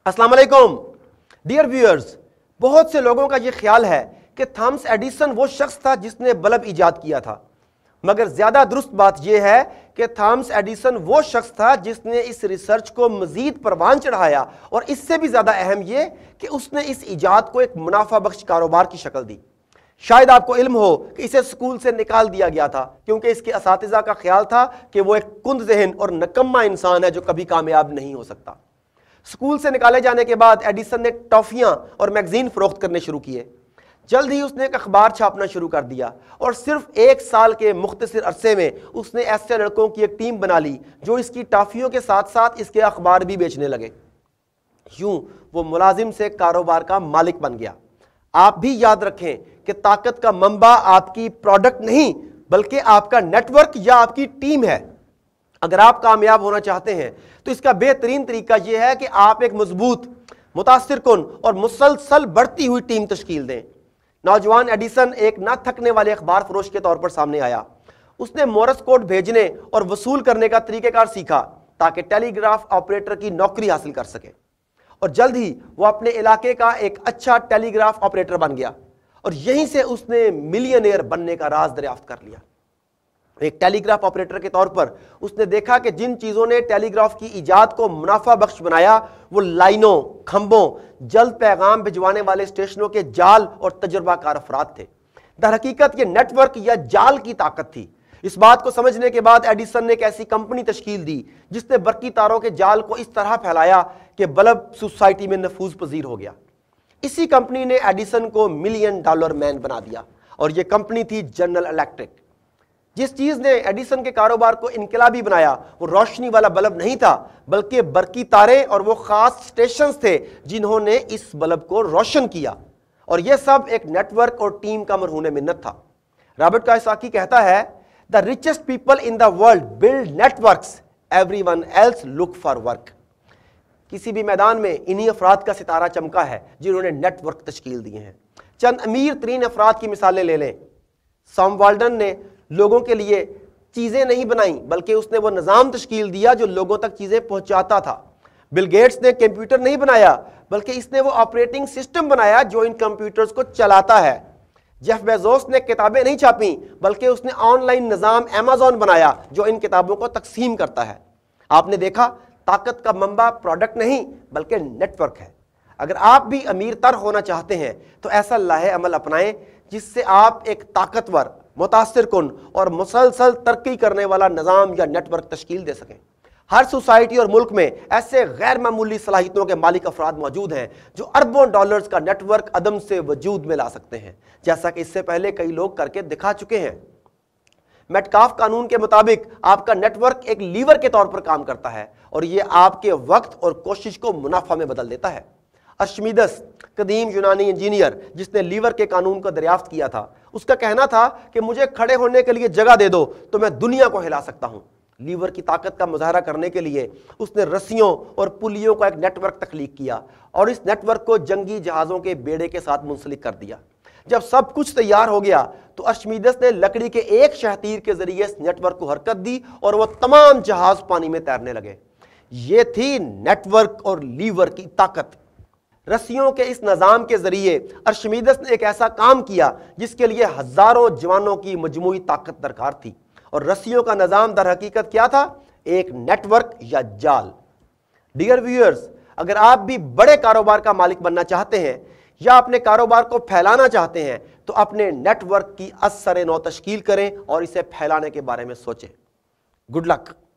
अस्सलाम वालेकुम dear viewers. बहुत से लोगों का यह ख्याल है कि थॉमस एडिसन वो शख्स था जिसने बल्ब इजाद किया था, मगर ज़्यादा दुरुस्त बात यह है कि थॉमस एडिसन वो शख्स था जिसने इस रिसर्च को मज़ीद परवान चढ़ाया, और इससे भी ज़्यादा अहम यह कि उसने इस इजाद को एक मुनाफा बख्श कारोबार की शक्ल दी। शायद आपको इल्म हो कि इसे स्कूल से निकाल दिया गया था क्योंकि इसके असातिज़ा का ख्याल था कि वो एक कुंद ज़हन और नकम्मा इंसान है जो कभी कामयाब नहीं हो सकता। स्कूल से निकाले जाने के बाद एडिसन ने टॉफियां और मैगजीन फरोख्त करने शुरू किए। जल्द ही उसने एक अखबार छापना शुरू कर दिया और सिर्फ 1 साल के मुख्तसर अरसे में उसने ऐसे लड़कों की एक टीम बना ली जो इसकी टॉफियों के साथ साथ इसके अखबार भी बेचने लगे। यूं वो मुलाजिम से कारोबार का मालिक बन गया। आप भी याद रखें कि ताकत का मंबा आपकी प्रोडक्ट नहीं बल्कि आपका नेटवर्क या आपकी टीम है। अगर आप कामयाब होना चाहते हैं तो इसका बेहतरीन तरीका यह है कि आप एक मजबूत, मुतासिर कुन और मुसलसल बढ़ती हुई टीम तश्कील दें। नौजवान एडिसन एक ना थकने वाले अखबार फरोश के तौर पर सामने आया। उसने मोरस कोड भेजने और वसूल करने का तरीक़ेकार सीखा ताकि टेलीग्राफ ऑपरेटर की नौकरी हासिल कर सके, और जल्द ही वो अपने इलाके का एक अच्छा टेलीग्राफ ऑपरेटर बन गया और यहीं से उसने मिलियनेयर बनने का राज दरियाफ्त कर लिया। एक टेलीग्राफ ऑपरेटर के तौर पर उसने देखा कि जिन चीज़ों ने टेलीग्राफ की इजाद को मुनाफा बख्श बनाया वो लाइनों, खंभों, जल्द पैगाम भिजवाने वाले स्टेशनों के जाल और तजुर्बाकार अफराद थे। दर हकीकत ये नेटवर्क या जाल की ताकत थी। इस बात को समझने के बाद एडिसन ने एक ऐसी कंपनी तश्कील दी जिसने बरकी तारों के जाल को इस तरह फैलाया कि बल्ब सोसाइटी में नफूज पजीर हो गया। इसी कंपनी ने एडिसन को $1 मिलियन मैन बना दिया, और यह कंपनी थी जनरल इलेक्ट्रिक। जिस चीज ने एडिसन के कारोबार को इनकलाबी बनाया वो रोशनी वाला बल्ब नहीं था बल्कि बरकी तारे और वो खास स्टेशंस थे जिन्होंने इस बल्ब को रोशन किया, और यह सब एक नेटवर्क और टीम का मरहून मिन्नत था। रॉबर्ट कायसाकी कहता है, the richest people in the world build networks, everyone else look for work. किसी भी मैदान में इन्हीं अफराद का सितारा चमका है जिन्होंने नेटवर्क तश्कील दिए हैं। चंद अमीर तरीन अफराद की मिसालें ले लें। सॉम वाल्डन ने लोगों के लिए चीज़ें नहीं बनाई बल्कि उसने वो निज़ाम तश्कील दिया जो लोगों तक चीज़ें पहुंचाता था। बिल गेट्स ने कंप्यूटर नहीं बनाया बल्कि इसने वो ऑपरेटिंग सिस्टम बनाया जो इन कंप्यूटर्स को चलाता है। जेफ बेजोस ने किताबें नहीं छापी बल्कि उसने ऑनलाइन निज़ाम अमेज़न बनाया जो इन किताबों को तकसीम करता है। आपने देखा, ताकत का मंबा प्रोडक्ट नहीं बल्कि नेटवर्क है। अगर आप भी अमीर तर होना चाहते हैं तो ऐसा लाहे अमल अपनाएं जिससे आप एक ताकतवर, मुतासिर कुन और मुसलसल तरक्की करने वाला निज़ाम या नेटवर्क तश्कील दे सकें। हर सोसाइटी और मुल्क में ऐसे गैर मामूली सलाहियतों के मालिक अफराद मौजूद हैं जो अरबों डॉलर्स का नेटवर्क अदम से वजूद में ला सकते हैं, जैसा कि इससे पहले कई लोग करके दिखा चुके हैं। मेटकाफ कानून के मुताबिक आपका नेटवर्क एक लीवर के तौर पर काम करता है और यह आपके वक्त और कोशिश को मुनाफा में बदल देता है। अर्शिमीदस, कदीम यूनानी इंजीनियर जिसने लीवर के कानून को दरियाफ्त किया था, उसका कहना था कि मुझे खड़े होने के लिए जगह दे दो तो मैं दुनिया को हिला सकता हूं। लीवर की ताकत का मुजाहरा करने के लिए उसने रस्सियों और पुलियों का एक नेटवर्क तख्लीक किया और इस नेटवर्क को जंगी जहाज़ों के बेड़े के साथ मुंसलिक कर दिया। जब सब कुछ तैयार हो गया तो अर्शिमीदस ने लकड़ी के एक शहतीर के जरिए इस नेटवर्क को हरकत दी और वह तमाम जहाज पानी में तैरने लगे। ये थी नेटवर्क और लीवर की ताकत। रस्सियों के इस निज़ाम के जरिए अर्शिमीदस ने एक ऐसा काम किया जिसके लिए हजारों जवानों की मजमूई ताकत दरकार थी, और रस्सियों का निज़ाम दर हकीकत क्या था? एक नेटवर्क या जाल। डियर व्यूअर्स, अगर आप भी बड़े कारोबार का मालिक बनना चाहते हैं या अपने कारोबार को फैलाना चाहते हैं तो अपने नेटवर्क की असर नौ तश्कील करें और इसे फैलाने के बारे में सोचें। Good luck.